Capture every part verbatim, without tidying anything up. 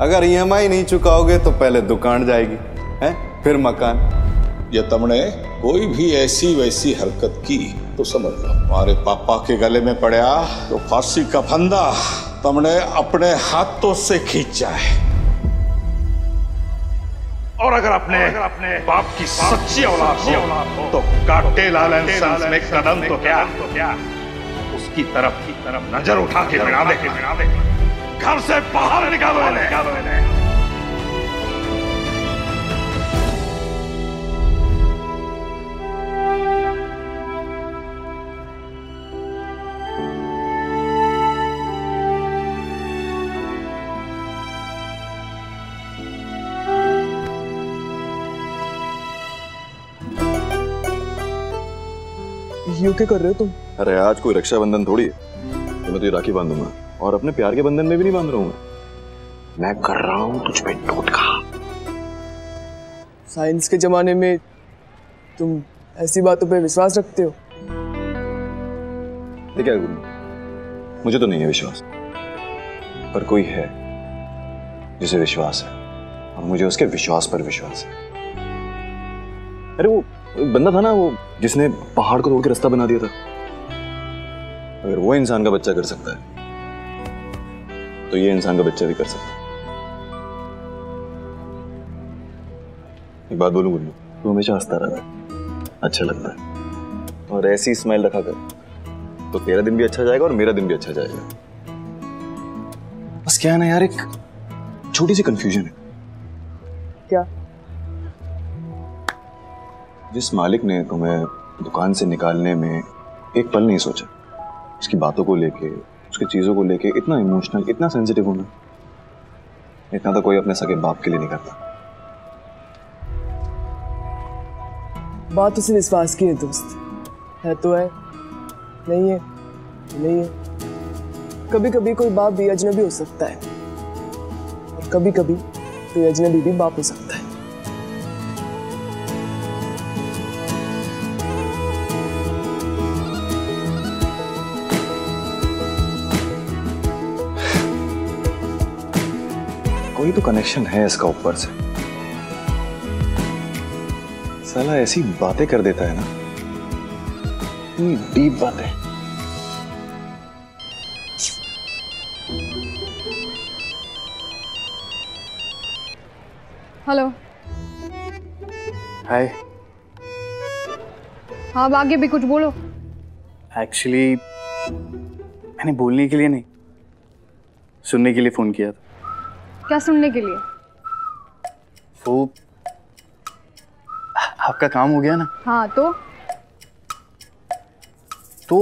अगर E M आई नहीं चुकाओगे तो पहले दुकान जाएगी, हैं? फिर मकान। ये तुमने कोई भी ऐसी वैसी हरकत की तो समझ लो हमारे पापा के गले में पड़ा तो फांसी का फंदा तुमने अपने हाथों से खींचा है। और अगर अपने अपने बाप की सच्ची औलाद हो तो काटेलाल एंड सन्स में कदम तो क्या तो क्या उसकी तरफ की तरफ नजर उठा के बिना दे बिना दे घर से बाहर निकालो निकालो इन्हें। ये क्या कर रहे हो तुम? अरे आज कोई रक्षाबंधन थोड़ी है तो मैं तुझे राखी बांधूंगा, और अपने प्यार के बंधन में भी नहीं बांध रहा हूँ। मैं कर रहा हूँ तुझ पे टोटका। साइंस के जमाने में तुम ऐसी बातों पे विश्वास रखते हो? ठीक है गुरु, मुझे तो नहीं है विश्वास, पर कोई है जिसे विश्वास है और मुझे उसके विश्वास पर विश्वास है। अरे वो बंदा था ना वो जिसने पहाड़ को तोड़ के रास्ता बना दिया था। अगर वो इंसान का बच्चा कर सकता है तो ये इंसान का बच्चा भी कर सकता है। एक बात बोलूं गुरु, तू हमेशा हंसता रहता है, अच्छा लगता है, और ऐसी स्माइल रखा कर तो तेरा दिन भी अच्छा जाएगा और मेरा दिन भी अच्छा जाएगा। बस क्या है ना यार, एक छोटी सी कंफ्यूजन है। क्या? जिस मालिक ने तुम्हें दुकान से निकालने में एक पल नहीं सोचा, उसकी बातों को लेके, उसकी चीजों को लेके इतना इमोशनल, इतना सेंसिटिव होना, इतना तो कोई अपने सगे बाप के लिए नहीं करता। बात उसे विश्वास की है दोस्त, है तो है, नहीं है नहीं है। कभी कभी कोई बाप भी अजनबी हो सकता है और कभी कभी कोई अजनबी भी बाप हो सकता है। कोई तो कनेक्शन है इसका ऊपर से। साला ऐसी बातें कर देता है ना, इतनी डीप बातें। हेलो। हाय। हाँ, अब आगे भी कुछ बोलो। एक्चुअली मैंने बोलने के लिए नहीं, सुनने के लिए फोन किया था। क्या सुनने के लिए? वो आपका काम हो गया ना? हाँ तो तो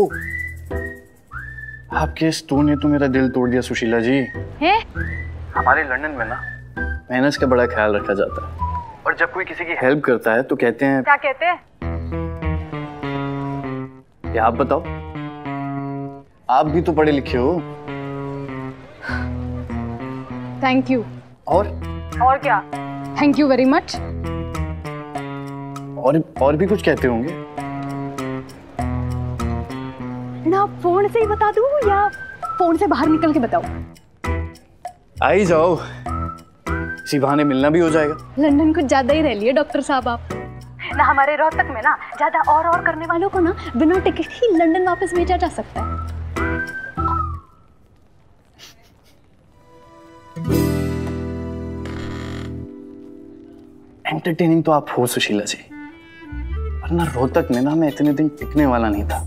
आपके इस टोन ने तो मेरा दिल तोड़ दिया सुशीला जी। है? हमारे लंदन में ना मेहनत का बड़ा ख्याल रखा जाता है, और जब कोई किसी की हेल्प करता है तो कहते हैं। क्या कहते हैं? क्या आप बताओ, आप भी तो पढ़े लिखे हो। Thank you. और और क्या? Thank you very much. और और भी कुछ कहते होंगे ना। फोन से ही बता दूं या फोन से बाहर निकल के बताओ? आ ही जाओ, इसी बहाने मिलना भी हो जाएगा। लंदन कुछ ज्यादा ही रह लिए डॉक्टर साहब आप ना। हमारे रोहतक में ना ज्यादा और और करने वालों को ना बिना टिकट ही लंदन वापस भेजा जा सकता है। एंटरटेनिंग तो आप हो सुशीला जी, वरना रोहतक में ना मैं इतने दिन टिकने वाला नहीं था।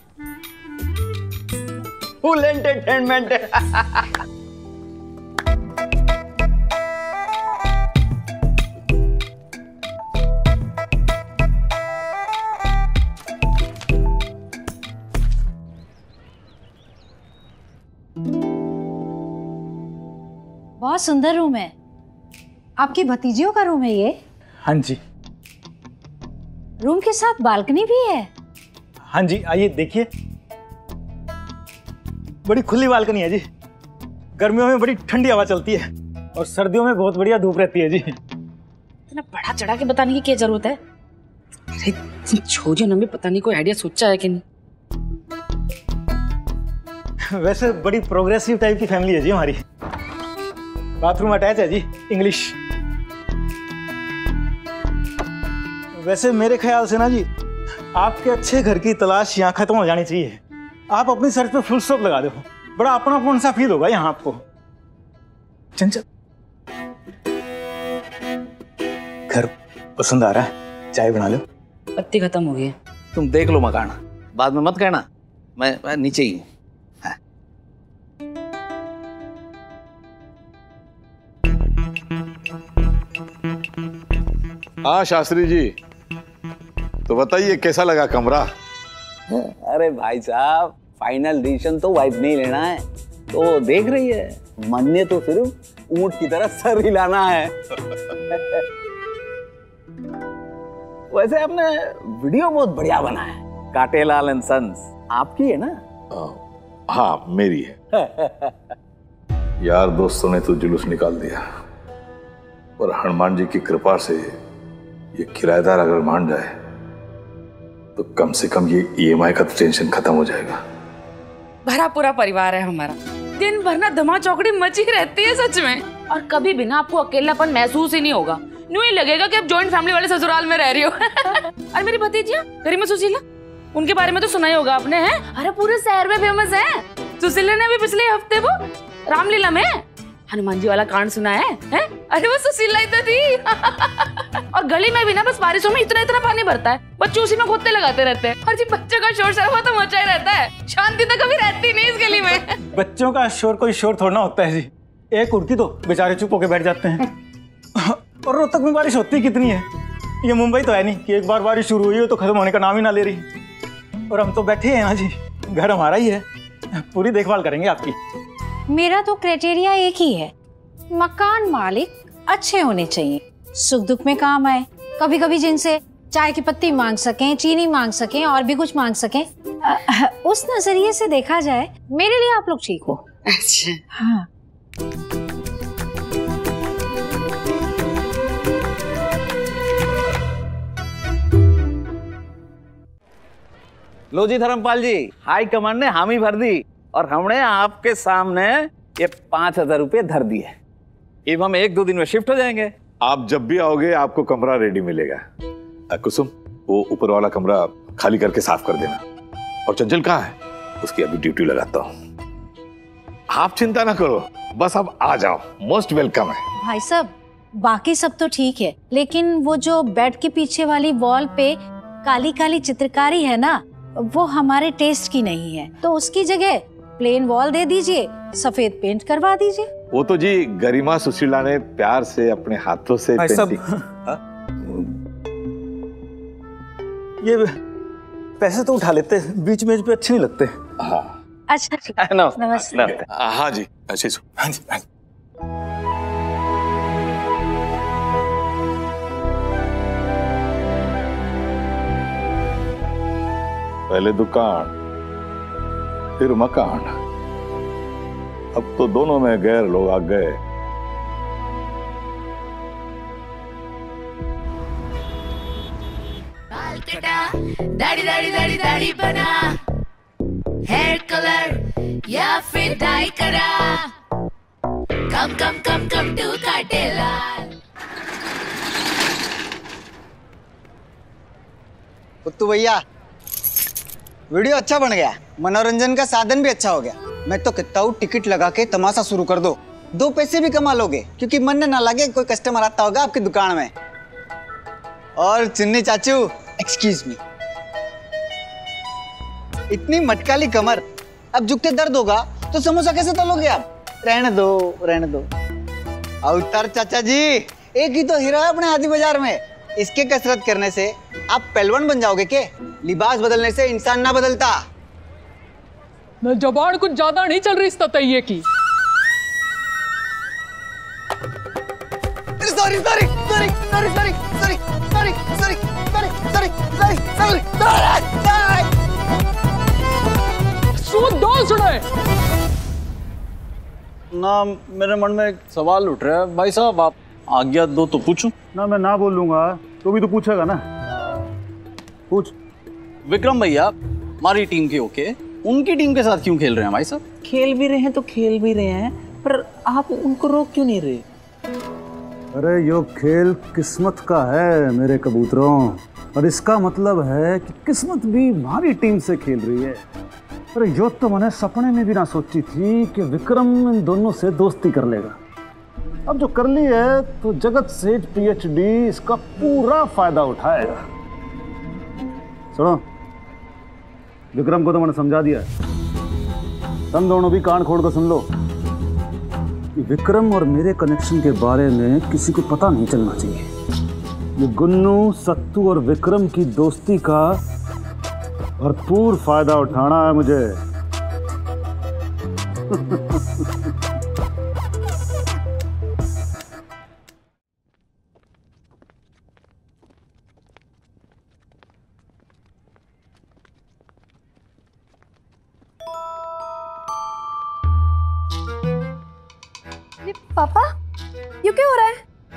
फुल एंटरटेनमेंट है। बहुत सुंदर रूम है। आपकी भतीजियों का रूम है ये? हाँ जी। रूम के साथ बालकनी भी है? हाँ जी, आइए देखिए। बड़ी खुली बालकनी है जी। गर्मियों में बड़ी ठंडी हवा चलती है और सर्दियों में बहुत बढ़िया धूप रहती है जी। इतना बड़ा चढ़ा के बताने की क्या जरूरत है? अरे छोड़िए ना, भी पता नहीं कोई आइडिया सोचा है कि नहीं। वैसे बड़ी प्रोग्रेसिव टाइप की फैमिली है जी हमारी। बाथरूम अटैच है जी, इंग्लिश। वैसे मेरे ख्याल से ना जी, आपके अच्छे घर की तलाश यहाँ खत्म हो जानी चाहिए। आप अपनी सर्च पे फुल स्टॉप लगा दो, बड़ा अपनापन सा फील होगा यहाँ आपको। चंचल, घर पसंद आ रहा है? चाय बना लो। पत्ती खत्म हो गई है। तुम देख लो मकान, बाद में मत कहना, मैं, मैं नीचे ही हूँ। हाँ शास्त्री जी, तो बताइए कैसा लगा कमरा? अरे भाई साहब, फाइनल डिसीजन तो वाइफ नहीं लेना है, तो देख रही है, मन ने तो सिर्फ ऊंट की तरह सर हिलाना है। वैसे आपने वीडियो बहुत बढ़िया बना है, काटेलाल एंड सन्स आपकी है ना? आ, हाँ मेरी है। यार दोस्तों ने तो जुलूस निकाल दिया, और हनुमान जी की कृपा से ये किराएदार अगर मान जाए तो कम से कम ये ईएमआई का तो टेंशन खत्म हो जाएगा। भरा पूरा परिवार है हमारा, दिन भर ना धमा चौकड़ी मची रहती है सच में, और कभी भी ना आपको अकेलापन महसूस ही नहीं होगा। यूं ही लगेगा कि आप जॉइंट फैमिली वाले ससुराल में रह रही हो। और मेरी भतीजियां गरिमा सुशीला, उनके बारे में तो सुना ही होगा आपने, हैं? अरे पूरे शहर में फेमस है। सुशीला ने भी पिछले हफ्ते वो रामलीला में हनुमान जी वाला कांड सुना है, हैं? अरे वो सुशीला ही तो थी। और गली में भी ना बस बारिशों में इतना इतना पानी भरता है, बच्चे उसी में गोते लगाते रहते हैं, और जी बच्चों का शोर शराबा तो मचा ही रहता है, शांति तो कभी रहती नहीं इस गली में। बच्चों का शोर कोई शोर थोड़ा होता है जी, एक उड़ती तो बेचारे चुप होके बैठ जाते हैं। और रोहतक में बारिश होती कितनी है, ये मुंबई तो है नहीं कि एक बार बारिश शुरू हुई हो तो खत्म होने का नाम ही ना ले रही। और हम तो बैठे हैं ना जी, घर हमारा ही है, पूरी देखभाल करेंगे आपकी। मेरा तो क्राइटेरिया एक ही है, मकान मालिक अच्छे होने चाहिए, सुख दुख में काम आए, कभी कभी जिनसे चाय की पत्ती मांग सकें, चीनी मांग सकें, और भी कुछ मांग सकें। उस नजरिए से देखा जाए मेरे लिए आप लोग ठीक हो। अच्छा हाँ। लो जी धर्मपाल जी, हाई कमांड ने हामी भर दी, और हमने आपके सामने ये पांच हजार रुपये धर दिए। अब हम एक दो दिन में शिफ्ट हो जाएंगे। आप जब भी आओगे आपको कमरा रेडी मिलेगा। आ, कुसुम, वो ऊपर वाला कमरा खाली करके साफ कर देना। और चंचल कहाँ है? उसकी अभी ड्यूटी लगाता हूँ। आप चिंता ना करो, बस आप आ जाओ, मोस्ट वेलकम है। भाई साहब, बाकी सब तो ठीक है, लेकिन वो जो बेड के पीछे वाली वॉल पे काली काली चित्रकारी है ना, वो हमारे टेस्ट की नहीं है, तो उसकी जगह प्लेन वॉल दे दीजिए, सफेद पेंट करवा दीजिए। वो तो जी गरिमा सुशीला ने प्यार से अपने हाथों से पेंटिंग। ये पैसे तो उठा लेते, बीच में पे अच्छे नहीं लगते। हाँ अच्छा नमस्ते। हाँ जी, अच्छे से। हाँ जी, हाँ जी। पहले दुकान फिर मकान, अब तो दोनों में गैर लोग आ गए। बाल कटा, दाढ़ी दाढ़ी दाढ़ी दाढ़ी बना, हेयर कलर या फिर डाई करा, कम कम कम कम टू काटेलाल। पुत्तू भैया, वीडियो अच्छा बन गया, मनोरंजन का साधन भी अच्छा हो गया। मैं तो कहता हूँ टिकट लगा के तमाशा शुरू कर दो, दो पैसे भी कमा लोगे, क्योंकि मन ना लगे कोई कस्टमर आता होगा आपकी दुकान में। और चिन्नी चाचू, एक्सक्यूज मी, इतनी मटकाली कमर, अब झुकते दर्द होगा तो समोसा कैसे तलोगे आप? रहने दो रहने दो। अवतार चाचा जी, एक ही तो हीरा है अपने हाथी बाजार में, इसके कसरत करने से आप पहलवान बन जाओगे के? लिबास बदलने से इंसान ना बदलता। मैं जबान कुछ ज्यादा नहीं चल रही इस ततैये की। Sorry sorry sorry sorry sorry sorry sorry sorry sorry sorry sorry sorry सूद दो सुने ना। मेरे मन में एक सवाल उठ रहा है भाई साहब, आप आज्ञा दो तो पूछूं? ना मैं ना बोलूंगा तो भी तो पूछेगा ना, पूछ। विक्रम भैया हमारी टीम के ओके, उनकी टीम के साथ क्यों खेल रहे हैं भाई साहब? खेल भी रहे हैं तो खेल भी रहे हैं, पर आप उनको रोक क्यों नहीं रहे? अरे यो खेल किस्मत का है मेरे कबूतरों, और इसका मतलब है कि किस्मत भी हमारी टीम से खेल रही है। अरे यो तो मैंने सपने में भी ना सोची थी कि विक्रम इन दोनों से दोस्ती कर लेगा। अब जो कर ली है तो जगत सेठ पीएचडी इसका पूरा फायदा उठाएगा। सुनो, विक्रम को तो मैंने समझा दिया है, तुम दोनों भी कान खोल कर सुन लो कि विक्रम और मेरे कनेक्शन के बारे में किसी को पता नहीं चलना चाहिए। ये गुन्नू, सत्तू और विक्रम की दोस्ती का भरपूर फायदा उठाना है मुझे। पापा, ये क्या हो रहा है?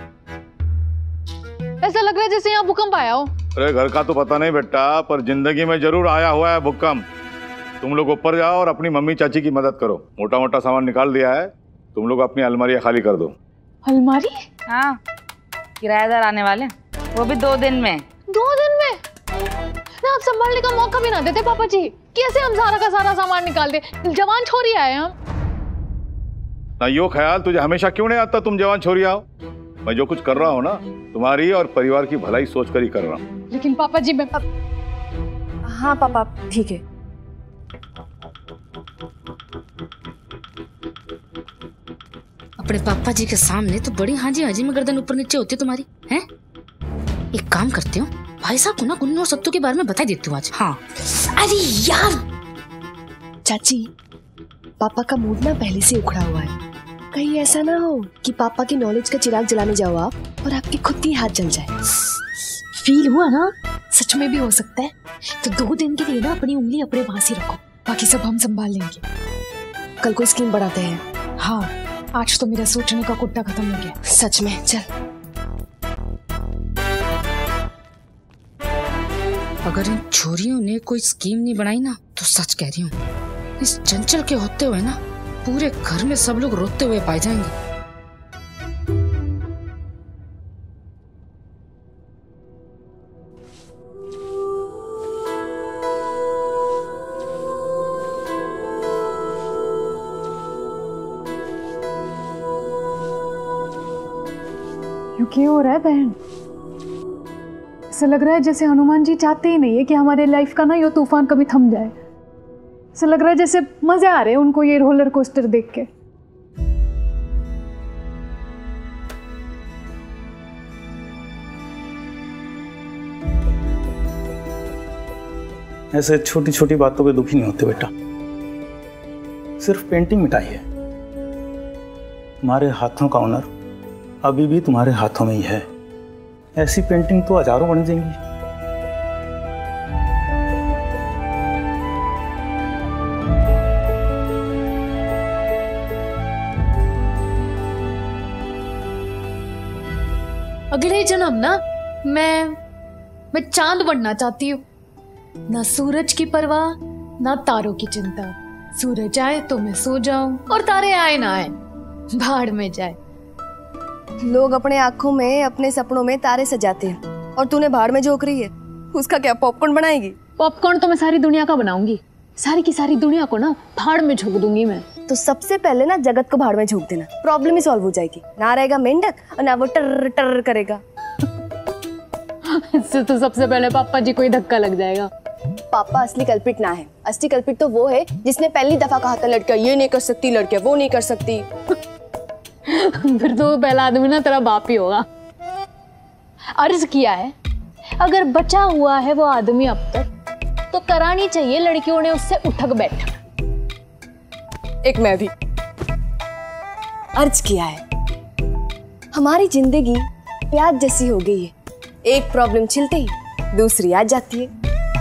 ऐसा लग रहा है जैसे यहाँ भूकंप आया हो। अरे घर का तो पता नहीं बेटा, पर जिंदगी में जरूर आया हुआ है भूकंप। तुम लोग ऊपर जाओ और अपनी मम्मी चाची की मदद करो। मोटा मोटा सामान निकाल दिया है, तुम लोग अपनी अलमारियाँ खाली कर दो। अलमारी? हाँ, किराएदार आने वाले, वो भी दो दिन में। दो दिन में? ना आप संभालने का मौका भी ना देते पापा जी। कैसे हम सारा का सारा सामान निकाल दे? जवान छोरी आए हम। ना यो ख्याल तुझे हमेशा क्यों नहीं आता तुम जवान छोरी आओ? मैं जो कुछ कर रहा हूँ ना, तुम्हारी और परिवार की भलाई सोच कर ही कर रहा हूँ। लेकिन पापा जी मैं अब... हाँ पापा ठीक है। अपने पापा जी के सामने तो बड़ी हाजी हाजी में गर्दन ऊपर नीचे होती तुम्हारी हैं? एक काम करती हूँ, भाई साहब को ना गुन्नू और सत्तू के बारे में बता देती हूँ आज। हाँ। अरे यार चाची, पापा का मूड ना पहले से उखड़ा हुआ है। कहीं ऐसा ना हो कि पापा की नॉलेज का चिराग जलाने जाओ आप और आपके खुद ही हाथ जल जाए। फील हुआ ना? सच में भी हो सकता है। तो दो दिन के लिए ना अपनी उंगली अपने पास ही रखो, बाकी सब हम संभाल लेंगे। कल को स्कीम बढ़ाते हैं। हाँ, आज तो मेरा सोचने का कुट्टा खत्म हो गया सच में। चल, अगर इन छोरियों ने कोई स्कीम नहीं बनाई ना, तो सच कह रही हूँ, इस चंचल के होते हुए ना पूरे घर में सब लोग रोते हुए पाए जाएंगे। क्यों क्यों हो रहा है बहन? ऐसा लग रहा है जैसे हनुमान जी चाहते ही नहीं है कि हमारे लाइफ का ना ये तूफान कभी थम जाए। ऐसा लग रहा है जैसे मजे आ रहे हैं उनको ये रोलर कोस्टर देख के। ऐसे छोटी छोटी बातों पे दुखी नहीं होते बेटा। सिर्फ पेंटिंग मिटाई है। तुम्हारे हाथों का हुनर अभी भी तुम्हारे हाथों में ही है। ऐसी पेंटिंग तो हजारों बन जाएंगी। अगले जन्म ना मैं मैं चांद बनना चाहती हूँ। ना सूरज की परवाह, ना तारों की चिंता। सूरज आए तो मैं सो जाऊं और तारे आए ना आए, भाड़ में जाए। लोग अपने आंखों में, अपने सपनों में तारे सजाते हैं और तूने भाड़ में झोंक रही है। उसका क्या पॉपकॉर्न बनाएगी? पॉपकॉर्न तो मैं सारी दुनिया का बनाऊंगी। सारी की सारी दुनिया को ना भाड़ में झोंक दूंगी मैं। तो सबसे पहले ना जगत को भाड़ में झोंक देना, प्रॉब्लम ही सॉल्व हो जाएगी। ना रहेगा मेंढक और ना वो टर टर करेगा। इससे तो सबसे पहले पापा जी को ही धक्का लग जाएगा। पापा असली कल्पित ना है। असली कल्पित तो वो है जिसने पहली दफा कहा था लड़कियां ये नहीं कर सकती, लड़कियां वो नहीं कर सकती। फिर तो पहला आदमी ना तेरा बाप ही होगा। अर्ज किया है, अगर बचा हुआ है वो आदमी अब तक, तो करानी चाहिए लड़कियों ने उससे उठक बैठक। एक मैं भी अर्ज किया है। हमारी जिंदगी प्याज जैसी हो गई है, एक प्रॉब्लम छिलते ही दूसरी आ जाती है।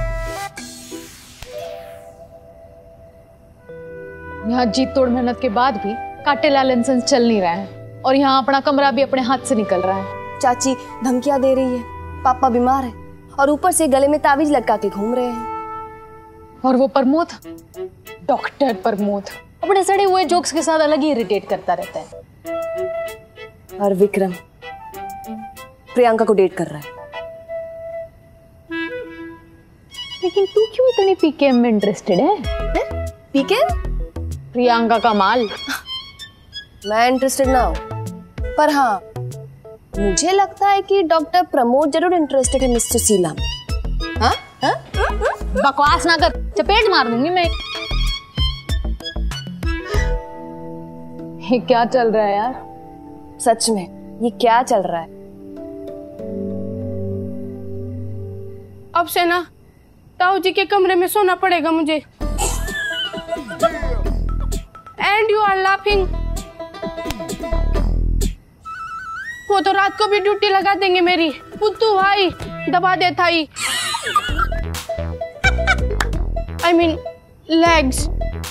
यहाँ जीत तोड़ मेहनत के बाद भी काटेलाल एंड सन्स चल नहीं रहा है और यहाँ अपना कमरा भी अपने हाथ से निकल रहा है। चाची धमकियां दे रही है, पापा बीमार है और ऊपर से गले में ताबीज लटका के घूम रहे हैं। और वो प्रमोद, डॉक्टर प्रमोद, अपने सड़े हुए जोक्स के साथ अलग ही इरिटेट करता रहता है। और विक्रम प्रियंका को डेट कर रहा है। लेकिन तू क्यों इतनी पीकेएम में इंटरेस्टेड है? पीकेएम? प्रियंका का माल। मैं इंटरेस्टेड ना हूँ, पर हाँ मुझे लगता है कि डॉक्टर प्रमोद जरूर इंटरेस्टेड है मिस सुशीला में। हाँ? हाँ? बकवास ना कर, चपेट मार दूंगी मैं। ये क्या चल रहा है यार? सच में ये क्या चल रहा है? अब से ना ताऊ जी के कमरे में सोना पड़ेगा मुझे। And you are laughing. वो तो रात को भी ड्यूटी लगा देंगे मेरी। पुत्तू भाई दबा दे थाई। I mean legs.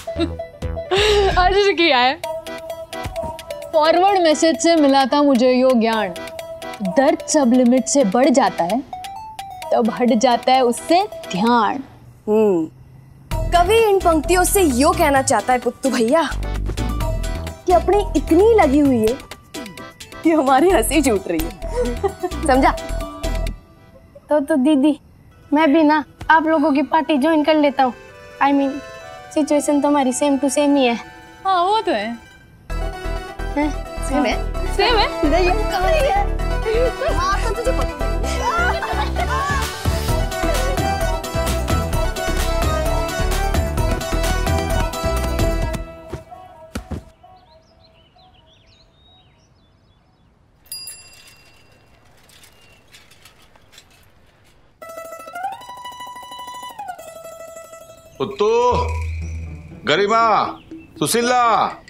आज किया है। फॉरवर्ड मैसेज से मिला था मुझे यो ज्ञान, दर्द सब लिमिट से बढ़ जाता है तब हट जाता है उससे ध्यान। हम्म कवि इन पंक्तियों से यो कहना चाहता है पुत्तू भैया कि अपनी इतनी लगी हुई है कि हमारी हंसी छूट रही है। समझा? तो तो दीदी मैं भी ना आप लोगों की पार्टी ज्वाइन कर लेता हूँ। आई मीन सिचुएशन तो हमारी सेम टू सेम ही है। हाँ वो तो है। सेम है? सेम है? नहीं कहाँ है? हाँ तो तुझे पता। पुत्तू, गरिमा, सुशीला।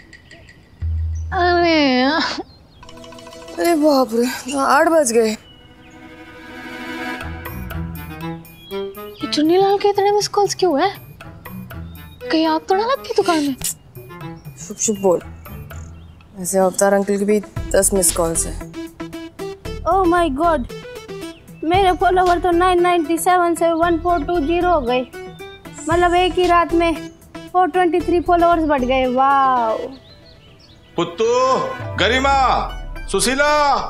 अरे अरे बाप रे, आठ बज गए। चुन्नीलाल के इतने मिस कॉल्स क्यों है? कहीं आग तो ना लगती दुकान में? शुभ शुभ बोल। ऐसे अवतार अंकल की भी दस मिस कॉल्स है। ओह माय गॉड, मेरे फॉलोवर तो नाइन नाइन्टी सेवन से वन फोर टू जीरो हो गए। मतलब एक ही रात में फोर ट्वेंटी थ्री फॉलोअर्स बढ़ गए। वाह। पुत्तू, गरिमा, सुशीला।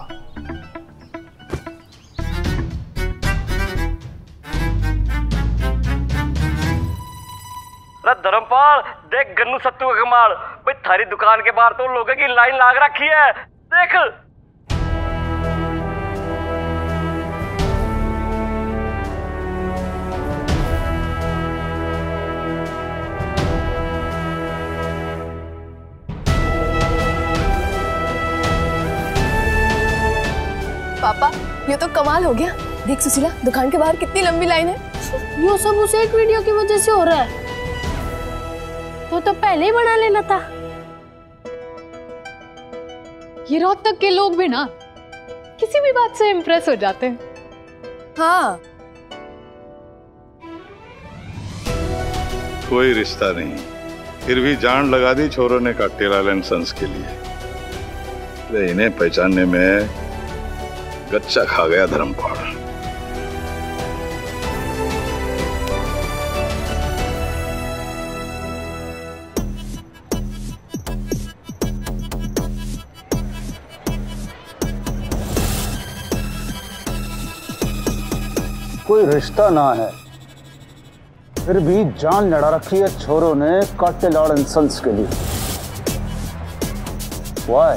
अरे धर्मपाल देख गन्नू सत्तू का कमाल। भाई थारी दुकान के बाहर तो लोगों की लाइन लाग रखी है, देख। पापा ये तो कमाल हो गया। देख सुशीला, दुकान के बाहर कितनी लंबी लाइन है। ये सब उस एक वीडियो की वजह से हो रहा है। तो तो पहले ही बना लेना था। ये रोहतक के लोग भी ना किसी भी बात से इम्प्रेस हो जाते हैं। हाँ कोई रिश्ता नहीं, फिर भी जान लगा दी छोरों ने काटेलाल एंड सन्स के लिए। अरे इन्हें पहचानने में गच्चा खा गया धर्मपाल। कोई रिश्ता ना है, फिर भी जान लड़ा रखी है छोरों ने काटेलाल एंड सन्स के लिए। वाई?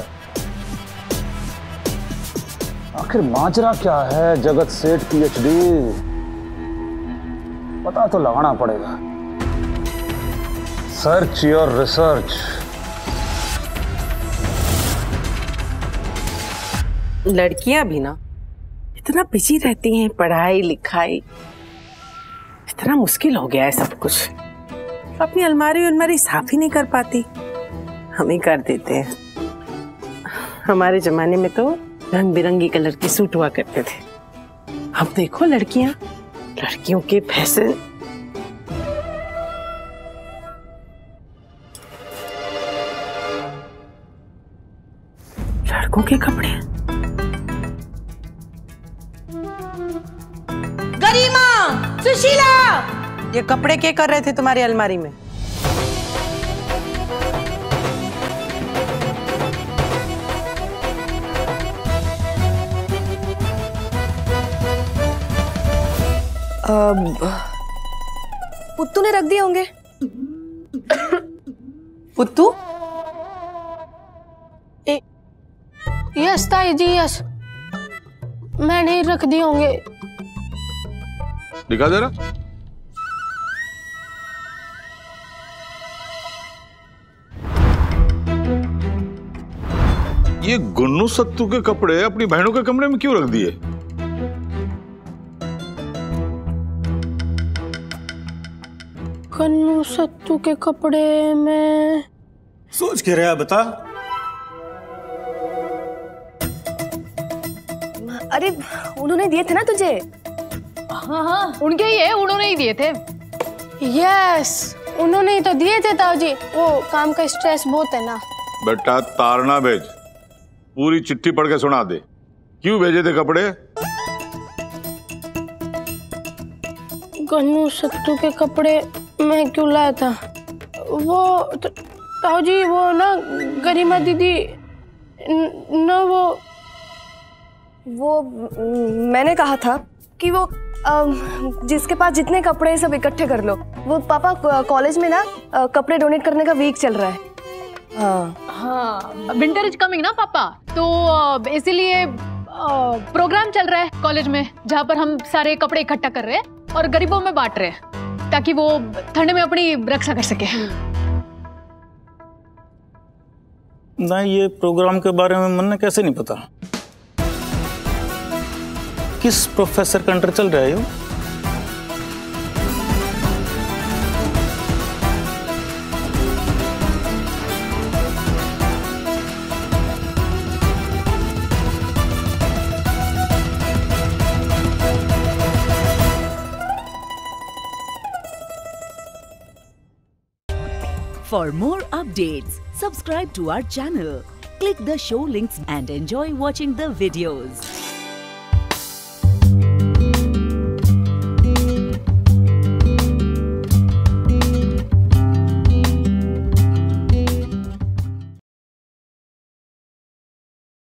आखिर माजरा क्या है जगत सेठ पीएचडी? पता तो लगाना पड़ेगा। Search your research. लड़कियां भी ना इतना बिजी रहती हैं, पढ़ाई लिखाई, इतना मुश्किल हो गया है सब कुछ। अपनी अलमारी अलमारी साफ ही नहीं कर पाती, हम ही कर देते हैं। हमारे जमाने में तो रंग बिरंगी कलर के सूट हुआ करते थे। अब देखो लड़कियां, लड़कियों के फैशन। लड़कों के कपड़े। गरिमा, सुशीला, ये कपड़े क्या कर रहे थे तुम्हारी अलमारी में? पुत्तू ने रख दिए होंगे। पुत्तू? यस ताई जी यस, मैंने रख दिए होंगे। दिखा जरा। ये गुन्नू सत्तू के कपड़े अपनी बहनों के कमरे में क्यों रख दिए? गन्नू सत्तू के कपड़े में सोच के रहा बता। अरे उन्होंने दिए थे ना तुझे। हाँ हाँ उनके ही है, उन्होंने ही दिए थे। यस उन्होंने ही तो दिए थे ताऊ जी, वो काम का स्ट्रेस बहुत है ना। बेटा तारना भेज, पूरी चिट्ठी पढ़ के सुना दे, क्यों भेजे थे कपड़े? गन्नू सत्तू के कपड़े मैं क्यों लाया था? वो ताऊ जी वो ना गरिमा दीदी ना वो वो मैंने कहा था कि वो जिसके पास जितने कपड़े सब इकट्ठे कर लो। वो पापा कॉलेज में ना कपड़े डोनेट करने का वीक चल रहा है। हाँ हाँ विंटर इज कमिंग ना पापा, तो इसीलिए प्रोग्राम चल रहा है कॉलेज में जहाँ पर हम सारे कपड़े इकट्ठा कर रहे हैं और गरीबों में बांट रहे हैं ताकि वो ठंड में अपनी रक्षा कर सके। ना ये प्रोग्राम के बारे में मन कैसे नहीं पता? किस प्रोफेसर का अंडर चल रहा है ये? For more updates, subscribe to our channel, click the show links and enjoy watching the videos.